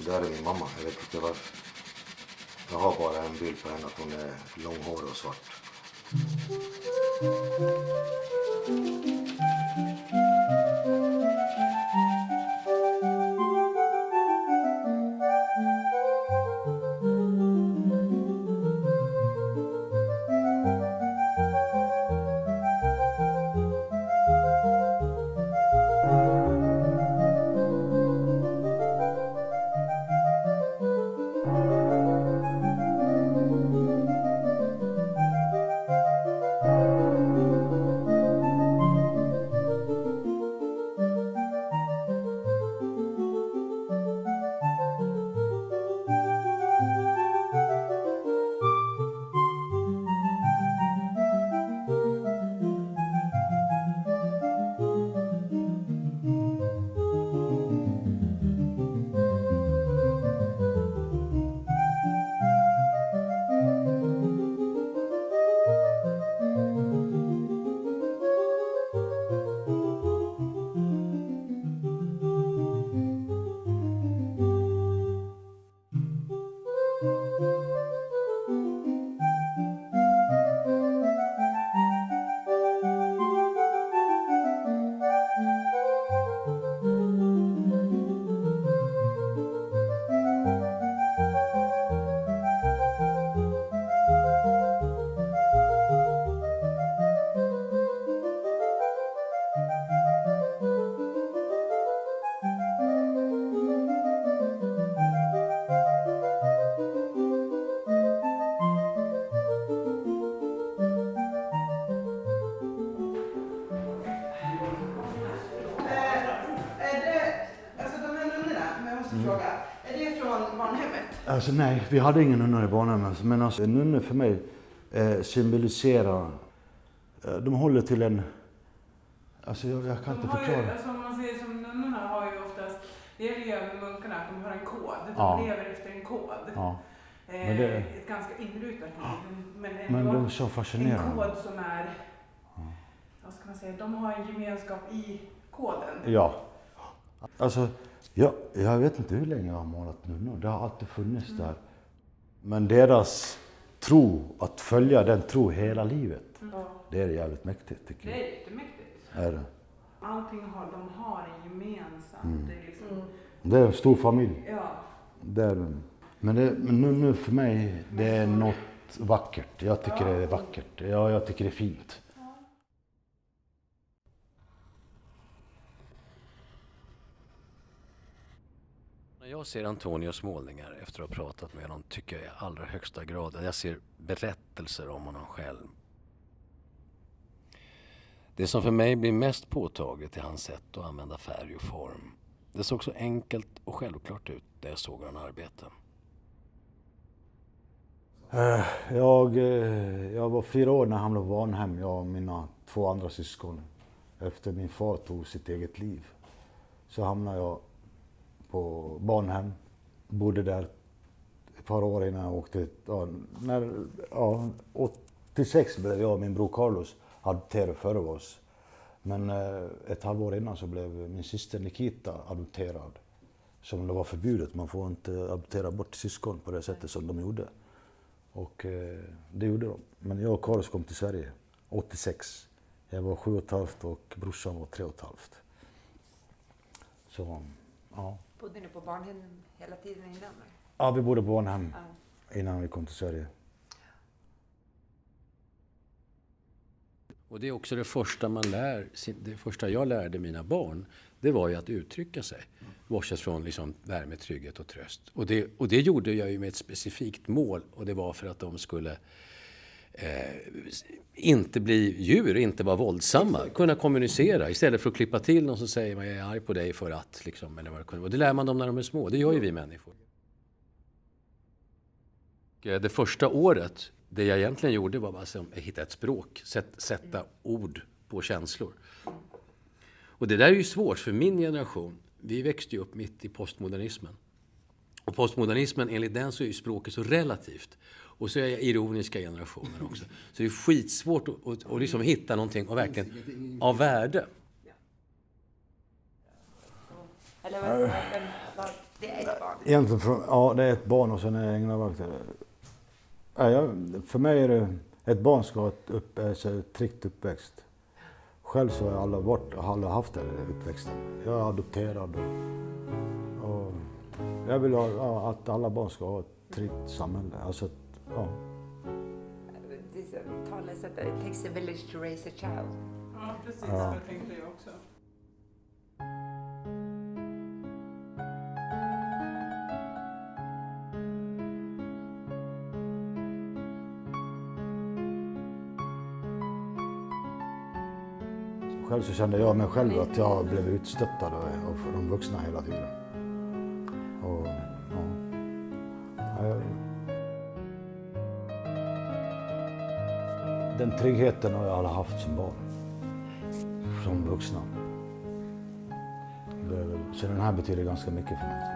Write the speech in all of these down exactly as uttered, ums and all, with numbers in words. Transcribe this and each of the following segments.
där är min mamma. Jag vet inte varför. Jag har bara en bild på henne att hon är långhårig och svart. Alltså nej, vi hade ingen nunnor i barnhemmet, men alltså nunnor för mig eh, symboliserar, eh, de håller till en, alltså jag, jag kan de inte förklara. Ju, alltså om man säger som nunnorna har ju oftast, det gäller ju med munkarna att de har en kod, de ja. lever efter en kod. Ja. Eh, men det, ett ganska inrutat liv, men ändå men de är så fascinerande. En kod som är, ja. vad ska man säga, de har en gemenskap i koden. Ja, alltså ja, jag vet inte hur länge jag har målat nunnor. Det har alltid funnits mm. där. Men deras tro, att följa den tro hela livet, mm. det är jävligt mäktigt tycker jag. Det är jättemäktigt. Är det? Allting har, de har en gemensamt. Mm. Det, är liksom... det är en stor familj. Ja. Det är det. Men, det, men nunnor för mig, det är något vackert. Jag tycker ja. det är vackert. Ja, jag tycker det är fint. När jag ser Antonios målningar efter att ha pratat med honom tycker jag i allra högsta grad att jag ser berättelser om honom själv. Det som för mig blir mest påtagligt är hans sätt att använda färg och form. Det såg så enkelt och självklart ut när jag såg honom arbeta. Jag, jag var fyra år när han blev barnhem, jag och mina två andra syskon. Efter min far tog sitt eget liv så hamnade jag på barnhem, bodde där ett par år innan jag åkte. Ja, när, ja, åttiosex blev jag och min bror Carlos adopterade före oss. Men eh, ett halvår innan så blev min syster Nikita adopterad. Som det var förbjudet, man får inte adoptera bort syskon på det sättet som de gjorde. Och eh, det gjorde de. Men jag och Carlos kom till Sverige åttiosex. Jag var sju och ett halvt och brorsan var tre och ett halvt. Så, ja. Bodde ni på barnhem hela tiden innan? Ja, vi bodde på barnhem ja. innan vi kom till Sverige. Och det är också det första man lär, det första jag lärde mina barn, det var ju att uttrycka sig. Bortsett från liksom värme, trygghet och tröst. Och det, och det gjorde jag ju med ett specifikt mål, och det var för att de skulle eh, inte bli djur, inte vara våldsamma, kunna kommunicera. Istället för att klippa till någon som säger man jag är arg på dig för att, liksom, eller vad det kunde vara. Och det lär man dem när de är små, det gör ju vi människor. Det första året, det jag egentligen gjorde var bara att hitta ett språk, sätta ord på känslor. Och det där är ju svårt för min generation. Vi växte ju upp mitt i postmodernismen. Och postmodernismen, enligt den så är ju språket så relativt. Och så är jag ironiska generationer också. Så det är skitsvårt att, att, att liksom hitta någonting och verkligen av värde. Eller vad, vad, vad, Det är ett barn. Egentligen, från, ja det är ett barn och sen är det änglavakt. Ja, jag, för mig är det, ett barn ska ha ett, upp, alltså, ett tryggt uppväxt. Själv så har jag aldrig, varit, aldrig haft den uppväxten. Jag är adopterad och, och jag vill ha, ja, att alla barn ska ha ett tryggt samhälle. Alltså, ja. Det är så talas att it takes a village to raise a child. Ja, precis. Ja. Det tänkte jag också. Själv så kände jag mig själv att jag blev utstöttad av de vuxna hela tiden. Och, ja. Jag... Den tryggheten har jag aldrig haft som barn. Som vuxna. Det, så den här betyder ganska mycket för mig.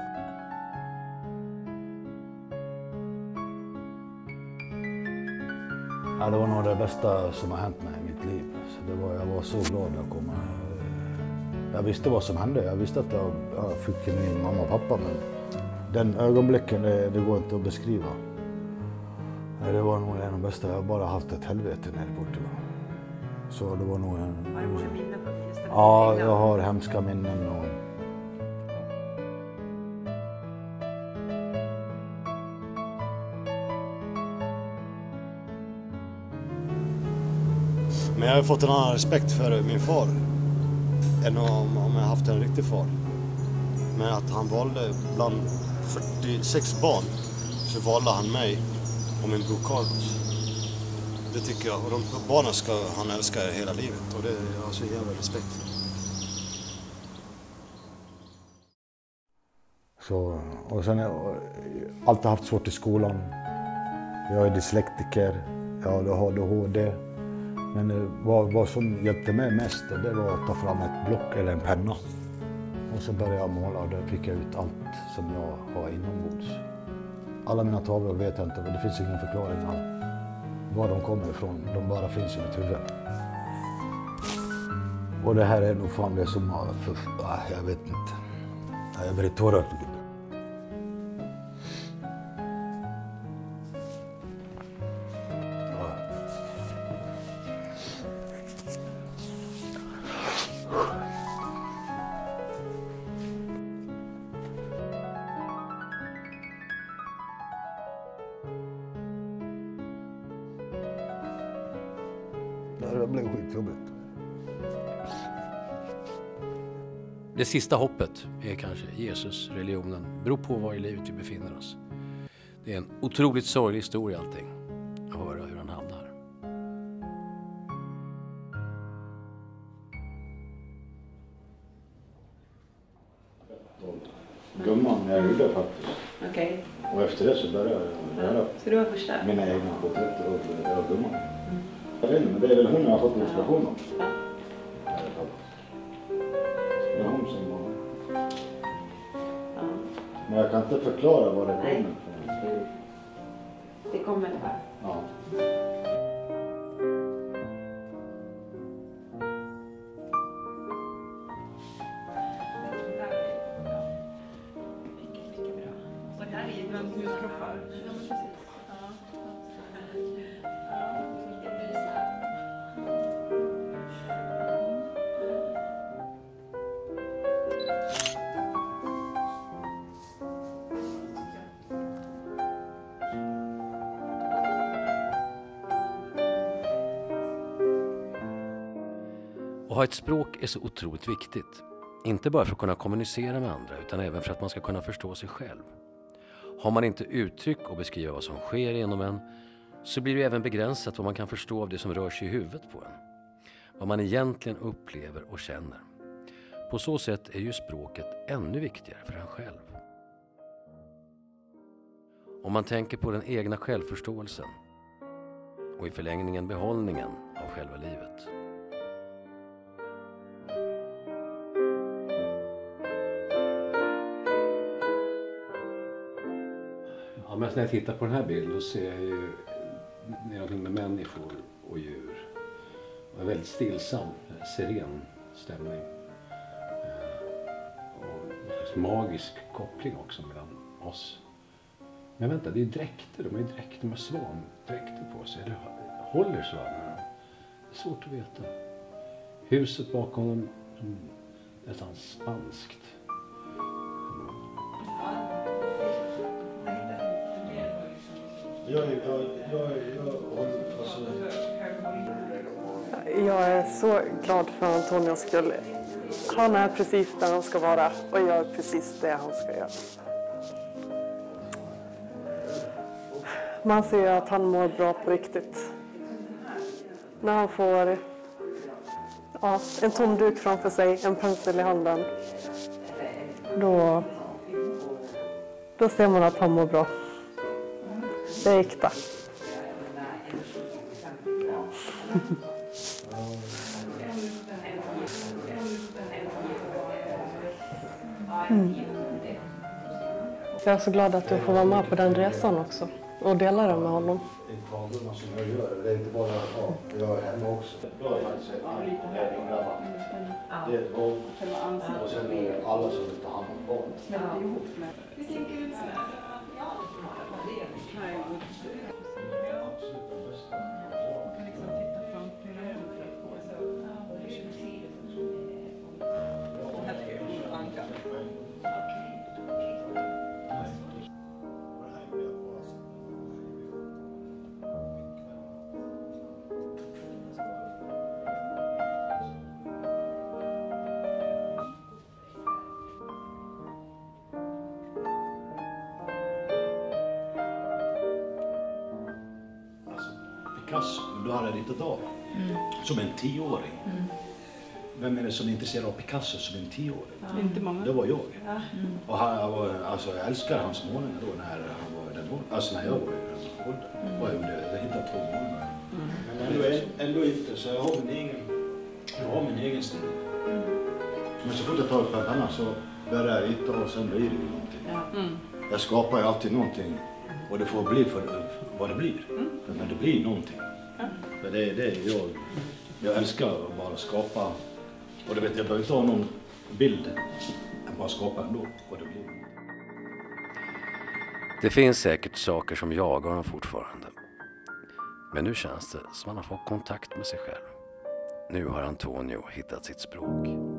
Ja, det var nog det bästa som har hänt mig i mitt liv. Så det var, jag var så glad att komma. Jag visste vad som hände. Jag visste att jag, jag fick min mamma och pappa, men den ögonblicken, det, det går inte att beskriva. Det var nog en av de bästa. Jag har bara haft ett helvete nere i Portugal. Så det var nog en... Har du många minnen från just den? Ja, jag har hemska minnen. Och... Men jag har fått en annan respekt för min far än om, om jag haft en riktig far. Men att han valde bland fyrtiosex barn så valde han mig och min bror Carlos. Det tycker jag. Och de barnen ska han älska hela livet. Och det är jag så jävla respekt för. Så, och sen har jag alltid haft svårt i skolan. Jag är dyslektiker. Jag har A D H D. Men vad, vad som hjälpte mig mest, det var att ta fram ett block eller en penna. Och så började jag måla och då fick jag ut allt som jag har inombords. Alla mina tavlor vet jag inte, det finns ingen förklaring av var de kommer ifrån. De bara finns i mitt huvud. Och det här är nog fan det som har, för, jag vet inte. Jag blir tårögd. Det blev skitjobbigt. Det sista hoppet är kanske Jesus, religionen. Det beror på var i livet vi befinner oss. Det är en otroligt sorglig historia allting. Att höra hur han hamnar. Gumman jag gjorde faktiskt. Okej. Och efter det så började jag göra Så du var första? mina egna porträtt av, av gumman. Mm. Jag vet inte, men det är väl hon jag har fått inspiration av. Ja. Det är hon som var. Ja. Men jag kan inte förklara vad det kommer Nej. ifrån. Det kommer bara. Ja. Att ha ett språk är så otroligt viktigt. Inte bara för att kunna kommunicera med andra utan även för att man ska kunna förstå sig själv. Har man inte uttryck och beskriva vad som sker inom en så blir det även begränsat vad man kan förstå av det som rör sig i huvudet på en. Vad man egentligen upplever och känner. På så sätt är ju språket ännu viktigare för en själv. Om man tänker på den egna självförståelsen och i förlängningen behållningen av själva livet. Ja, men när jag tittar på den här bilden då ser jag ju det är någonting med människor och djur. Och en väldigt stillsam, seren stämning. Och slags magisk koppling också mellan oss. Men vänta, det är dräkter. De har ju dräkter, de har svandräkter på sig. Eller håller svanarna? Det är svårt att veta. Huset bakom dem, nästan spanskt. Jag, jag, jag, jag, alltså. Jag är så glad för Antonios skull. Han är precis där han ska vara och gör precis det han ska göra. Man ser att han mår bra på riktigt. När han får ja, en tom duk framför sig, en pensel i handen, då, då ser man att han mår bra. Det är äkta. Mm. Jag är så glad att du får vara med på den resan också och dela den med honom. Som jag gör, det är inte bara ja, jag är hemma också. Jag är faktiskt en grabbar. Det är ett barn och sen är det alla som vill ta hand om barn. Vi tänker ut så här. Picasso, du har ritat av mm. som en tioåring. Mm. Vem är det som är intresserad av Picasso som en tioåring? Ja. Inte många. Det var jag. Ja. Mm. Och han var, alltså, jag älskar hans målningar då när han var i den åldern. Alltså när jag var i den åldern. Mm. Och jag, jag hittade två månader. Mm. Men ändå, ändå inte, så jag har min egen, jag har min egen stil. Mm. Men så fort jag tar upp en penna så börjar jag rita och sen blir det ju någonting. Ja. Mm. Jag skapar ju alltid någonting. Och det får bli för vad det blir. Mm. Men det blir någonting. Mm. För det är det jag, jag älskar att bara skapa. Och det vet jag, behöver inte ha någon bild. Jag bara skapa ändå. Och det blir. Det finns säkert saker som jagar honom fortfarande. Men nu känns det som att han har fått kontakt med sig själv. Nu har Antonio hittat sitt språk.